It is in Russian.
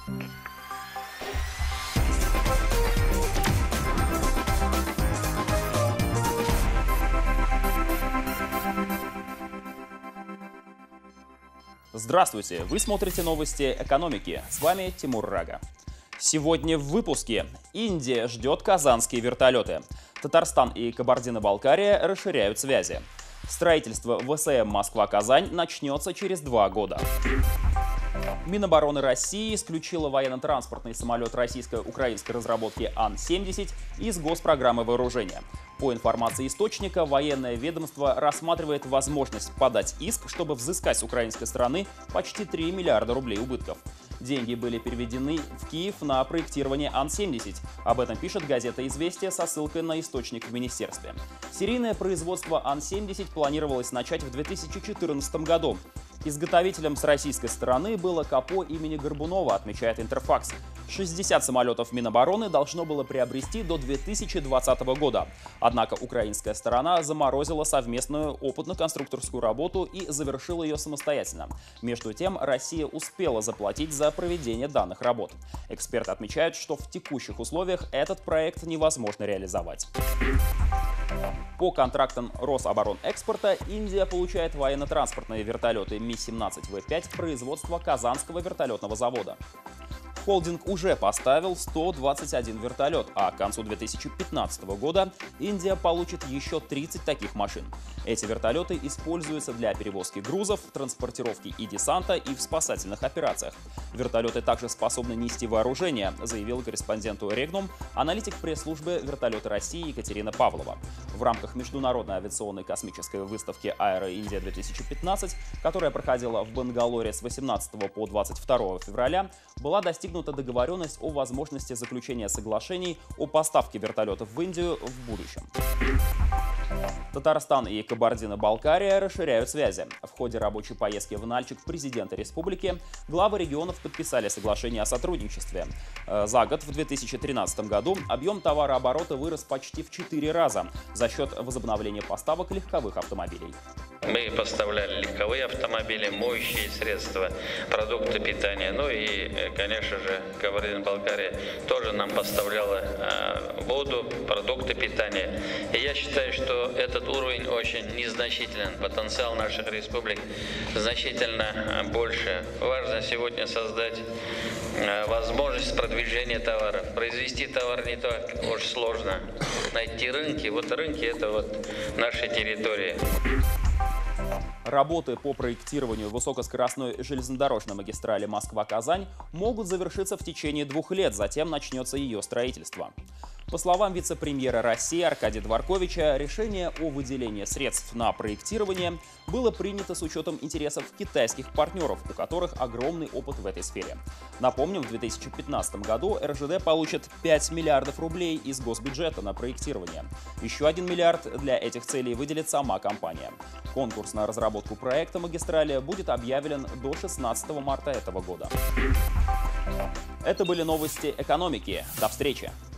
Здравствуйте! Вы смотрите новости экономики. С вами Тимур Рага. Сегодня в выпуске. Индия ждет казанские вертолеты. Татарстан и Кабардино-Балкария расширяют связи. Строительство ВСМ Москва-Казань начнется через 2 года. Минобороны России исключила военно-транспортный самолет российско-украинской разработки Ан-70 из госпрограммы вооружения. По информации источника, военное ведомство рассматривает возможность подать иск, чтобы взыскать с украинской стороны почти 3 миллиарда рублей убытков. Деньги были переведены в Киев на проектирование Ан-70. Об этом пишет газета «Известия» со ссылкой на источник в министерстве. Серийное производство Ан-70 планировалось начать в 2014 году. Изготовителем с российской стороны было КАПО имени Горбунова, отмечает Интерфакс. 60 самолетов Минобороны должно было приобрести до 2020 года. Однако украинская сторона заморозила совместную опытно-конструкторскую работу и завершила ее самостоятельно. Между тем, Россия успела заплатить за проведение данных работ. Эксперты отмечают, что в текущих условиях этот проект невозможно реализовать. По контрактам Рособоронэкспорта Индия получает военно-транспортные вертолеты Ми-17В5 производства Казанского вертолетного завода. Холдинг уже поставил 121 вертолет, а к концу 2015 года Индия получит еще 30 таких машин. Эти вертолеты используются для перевозки грузов, транспортировки и десанта и в спасательных операциях. Вертолеты также способны нести вооружение, заявил корреспонденту Регнум аналитик пресс-службы «Вертолеты России» Екатерина Павлова. В рамках международной авиационной космической выставки «Аэро Индия-2015», которая проходила в Бангалоре с 18 по 22 февраля, была достигнута договоренность о возможности заключения соглашений о поставке вертолетов в Индию в будущем. Татарстан и Кабардино-Балкария расширяют связи. В ходе рабочей поездки в Нальчик президента республики главы регионов подписали соглашение о сотрудничестве. За год, в 2013 году, объем товарооборота вырос почти в 4 раза за счет возобновления поставок легковых автомобилей. Мы поставляли легковые автомобили, моющие средства, продукты питания. Ну и, конечно же, Кабардино-Балкария тоже нам поставляла воду, продукты питания. И я считаю, что этот уровень очень незначителен. Потенциал наших республик значительно больше. Важно сегодня создать возможность продвижения товаров. Произвести товар не так уж сложно. Найти рынки. Вот рынки — это вот наши территории. Работы по проектированию высокоскоростной железнодорожной магистрали Москва-Казань могут завершиться в течение 2 лет, затем начнется ее строительство. По словам вице-премьера России Аркадия Дворковича, решение о выделении средств на проектирование было принято с учетом интересов китайских партнеров, у которых огромный опыт в этой сфере. Напомним, в 2015 году РЖД получит 5 миллиардов рублей из госбюджета на проектирование. Еще 1 миллиард для этих целей выделит сама компания. Конкурс на разработку проекта магистрали будет объявлен до 16 марта этого года. Это были новости экономики. До встречи!